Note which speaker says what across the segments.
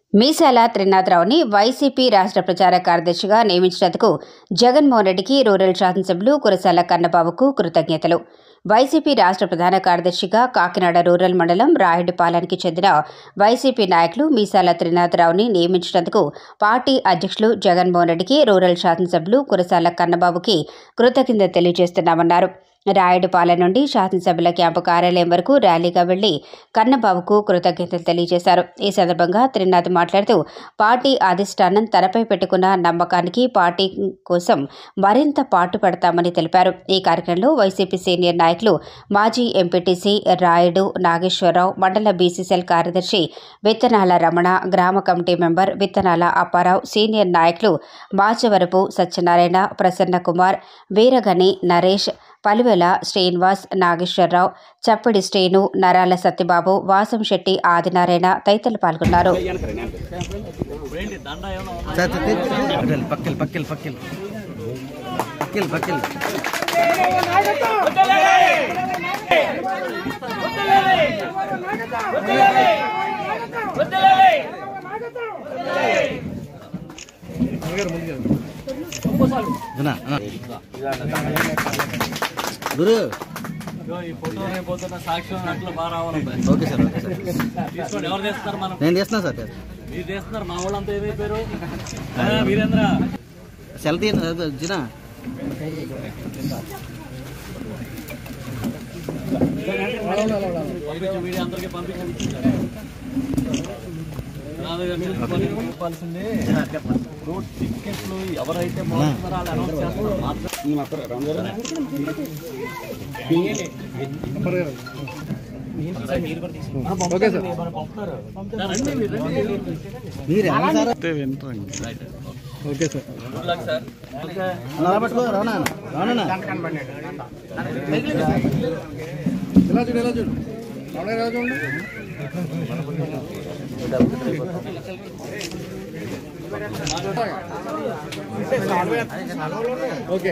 Speaker 1: మీసాల త్రినాథరావుని YCP రాష్ట్ర ప్రచార కార్యదర్శిగా నియమించినందుకు జగన్మోహన్ రెడ్డికి రూరల్ శాసనసభ్యులు కురసాల కన్నబాబుకు కృతజ్ఞతలు. వైసీపీ రాష్ట్ర ప్రధాన కార్యదర్శిగా కాకినాడ రూరల్ మండలం రాయుడుపాలెంకి చెందిన వైసీపీ నాయకులు మీసాల త్రినాథరావుని నియమించినందుకు పార్టీ అధ్యక్షులు జగన్మోహన్ రెడ్డికి రూరల్ శాసనసభ్యులు కురసాల కన్నబాబుకి కృతజ్ఞతలు తెలియజేస్తున్నామన్నారు. రాయుడుపాలెం నుండి శాసనసభ్యుల క్యాంపు కార్యాలయం వరకు ర్యాలీగా వెళ్లి కన్నబాబుకు కృతజ్ఞతలు తెలియజేశారు. ఈ సందర్భంగా త్రినాథ్ మాట్లాడుతూ పార్టీ అధిష్టానం తనపై పెట్టుకున్న నమ్మకానికి పార్టీ కోసం మరింత పాటుపడతామని తెలిపారు. ఈ కార్యక్రమంలో వైసీపీ సీనియర్ నాయకులు మాజీ ఎంపీటీసీ రాయుడు నాగేశ్వరరావు, మండల బీసీసీఎల్ కార్యదర్శి విత్తనాల రమణ, గ్రామ కమిటీ మెంబర్ విత్తనాల అప్పారావు, సీనియర్ నాయకులు మాచవరపు సత్యనారాయణ, ప్రసన్న కుమార్, వీరగని నరేష్, పలువెల శ్రీనివాస్, నాగేశ్వరరావు, చప్పడి శ్రీను, నరాల సత్యబాబు, వాసంశెట్టి ఆదినారాయణ తదితరులు పాల్గొన్నారు.
Speaker 2: గురు
Speaker 3: ఓకే సార్, ఎవరు చేస్తున్నారు? మనం
Speaker 2: నేను చేస్తున్నా సార్.
Speaker 3: మీరు చేస్తున్నారు. మా వాళ్ళంతా ఏమైపోయారు? వీరేంద్ర
Speaker 2: సెల్తీ జినా
Speaker 3: వీడియో అందరికీ పంపించాల్సింది రోడ్ టికెట్లు ఎవరైతే మోస్తున్నారో వాళ్ళు అనౌన్స్ చేస్తారు
Speaker 2: ఓకే సార్. ఓకే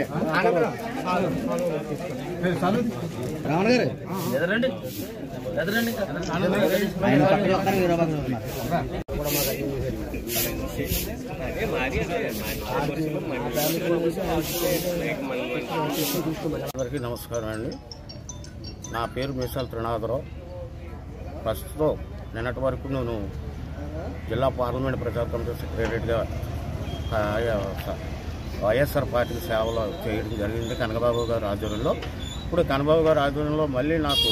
Speaker 2: రావణ గారు
Speaker 3: ఎదరండి ఎదరండి
Speaker 4: అందరికీ నమస్కారం అండి. నా పేరు మీసాల త్రినాథరావు. ప్రస్తుతం నిన్నటి వరకు నేను జిల్లా పార్లమెంట్ ప్రజా కమిటీ సెక్రటరీగా వైఎస్ఆర్ పార్టీకి సేవలు చేయడం జరిగింది కనకబాబు గారి ఆధ్వర్యంలో. ఇప్పుడు కనకబాబు గారి ఆధ్వర్యంలో మళ్ళీ నాకు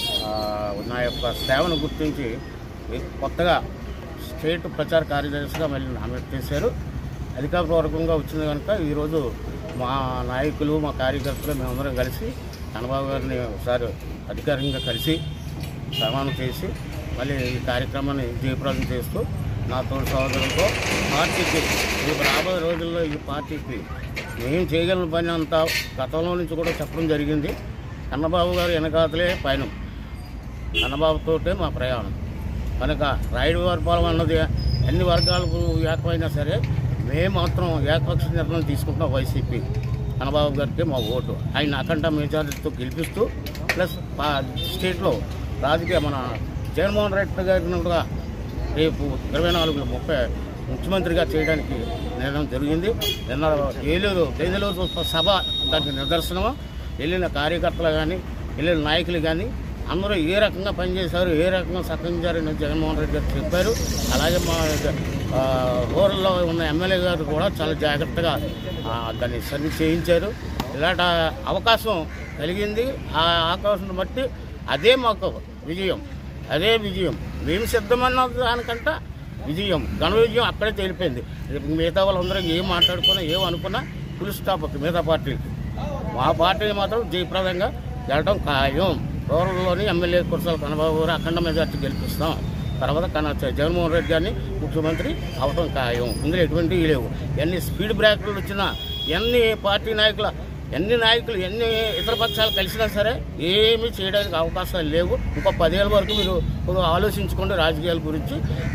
Speaker 4: నా యొక్క సేవను గుర్తించి కొత్తగా స్టేట్ ప్రచార కార్యదర్శిగా మళ్ళీ నామినేట్ చేశారు. అధికారపూర్వకంగా వచ్చింది కనుక ఈరోజు మా నాయకులు, మా కార్యకర్తలు మేమందరం కలిసి కనకబాబు గారిని ఒకసారి అధికారికంగా కలిసి ప్రమాణం చేసి మళ్ళీ ఈ కార్యక్రమాన్ని జయప్రదం చేస్తూ నా తోటి సహోదరులతో పార్టీకి రేపు రాబోయే రోజుల్లో ఈ పార్టీకి మేము చేయగలిగిన పని అంతా గతంలో నుంచి కూడా చెప్పడం జరిగింది. కన్నబాబు గారు వెనకాతలే పయనం, కన్నబాబుతోటే మా ప్రయాణం కనుక రాయుడుపాలెం అన్నది అన్ని వర్గాలకు ఏకమైనా సరే మేము మాత్రం ఏకపక్ష నిర్ణయం తీసుకుంటున్నాం. వైసీపీ కన్నబాబు గారికి మా ఓటు. ఆయన అఖండ మెజారిటీతో గెలిపిస్తూ ప్లస్ స్టేట్లో రాజకీయ మన జగన్మోహన్ రెడ్డి గారిని కూడా రేపు 24/30 ముఖ్యమంత్రిగా చేయడానికి నిర్ణయం జరిగింది. నిన్న ఏలూరు సభ దానికి నిదర్శనము. వెళ్ళిన కార్యకర్తలు కానీ వెళ్ళిన నాయకులు కానీ అందరూ ఏ రకంగా పనిచేశారు, ఏ రకంగా సత్కరించారని జగన్మోహన్ రెడ్డి గారు చెప్పారు. అలాగే మా రూరల్లో ఉన్న ఎమ్మెల్యే గారు కూడా చాలా జాగ్రత్తగా దాన్ని సరి చేయించారు. ఇలాంటి అవకాశం కలిగింది. ఆ అవకాశం బట్టి అదే మాకు విజయం, అదే విజయం. మేము సిద్ధమన్న దానికంటే విజయం, ఘన విజయం అక్కడే తేలిపోయింది. మిగతా వాళ్ళందరూ ఏం మాట్లాడుకున్నా ఏం అనుకున్నా ఫుల్ స్టాప్ మిగతా పార్టీలకి. మా పార్టీని మాత్రం జయప్రదంగా వెళ్ళడం ఖాయం. రూరల్లోని ఎమ్మెల్యే కురసాల కన్నబాబు గారు అఖండ మెజార్టీ గెలిపిస్తాం. తర్వాత జగన్మోహన్ రెడ్డి గారిని ముఖ్యమంత్రి అవడం ఖాయం. ఇందులో ఎటువంటివి లేవు. ఎన్ని స్పీడ్ బ్రేకులు వచ్చినా, ఎన్ని పార్టీ నాయకులు, ఎన్ని ఇతర పక్షాలు కలిసినా సరే ఏమీ చేయడానికి అవకాశాలు లేవు. ఇంకో 10 ఏళ్ళ వరకు మీరు ఆలోచించుకోండి రాజకీయాల గురించి.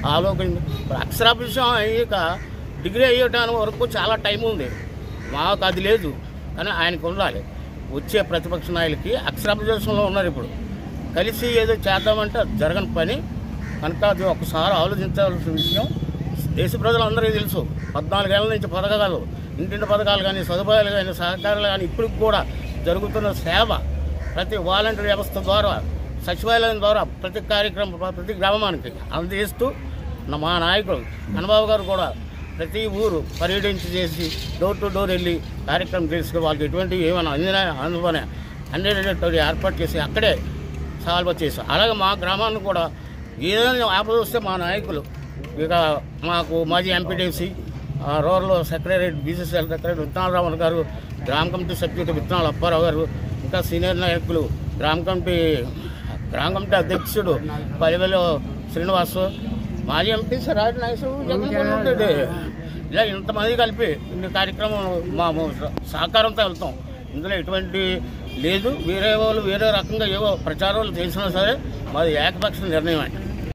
Speaker 4: అక్షరాభ్యాసం అయ్యాక డిగ్రీ అయ్యడానికి వరకు చాలా టైం ఉంది. మాకు అది లేదు. కానీ ఆయనకు ఉండాలి. వచ్చే ప్రతిపక్ష నాయకులకి అక్షరాభ్యాసంలో ఉన్నారు. ఇప్పుడు కలిసి ఏదో చేద్దామంటే జరగని పని కనుక అది ఒకసారి ఆలోచించాల్సిన విషయం. దేశ ప్రజలందరికీ తెలుసు 14 ఏళ్ల నుంచి పథకాలు, ఇంటింటి పథకాలు కానీ, సదుపాయాలు కానీ, సహకారాలు కానీ ఇప్పటికి కూడా జరుగుతున్న సేవ ప్రతి వాలంటీర్ వ్యవస్థ ద్వారా, సచివాలయం ద్వారా ప్రతి కార్యక్రమం ప్రతి గ్రామానికి అందజేస్తూ మా నాయకుడు కన్నబాబు గారు కూడా ప్రతి ఊరు పర్యటించి చేసి డోర్ టు డోర్ వెళ్ళి కార్యక్రమం తీసుకుని వాళ్ళకి ఎటువంటి ఏమైనా అందులోనే అన్నిటి ఏర్పాటు చేసి అక్కడే సాల్వ్ చేశాం. అలాగే మా గ్రామాన్ని కూడా ఏదైనా ఆపద వస్తే మా నాయకులు, ఇక మాకు మాజీ MPTC, rural secretary, BCC secretary విత్తనాలరావు గారు, గ్రామ కమిటీ సభ్యుడు విత్తనాల అప్పారావు గారు, ఇంకా సీనియర్ నాయకులు గ్రామ కమిటీ అధ్యక్షుడు పల్లెవేలు శ్రీనివాసు, మాజీ ఎంపీసీ రాజనాగేశ్వరరావు, జగన్మోహన్ రెడ్డి, ఇలా ఇంతమంది కలిపి ఇన్ని కార్యక్రమం మా సహకారంతో వెళ్తాం. ఇందులో ఎటువంటి లేదు. వేరే వాళ్ళు వేరే రకంగా ఏవో ప్రచారాలు చేసినా సరే మాది ఏకపక్ష నిర్ణయం.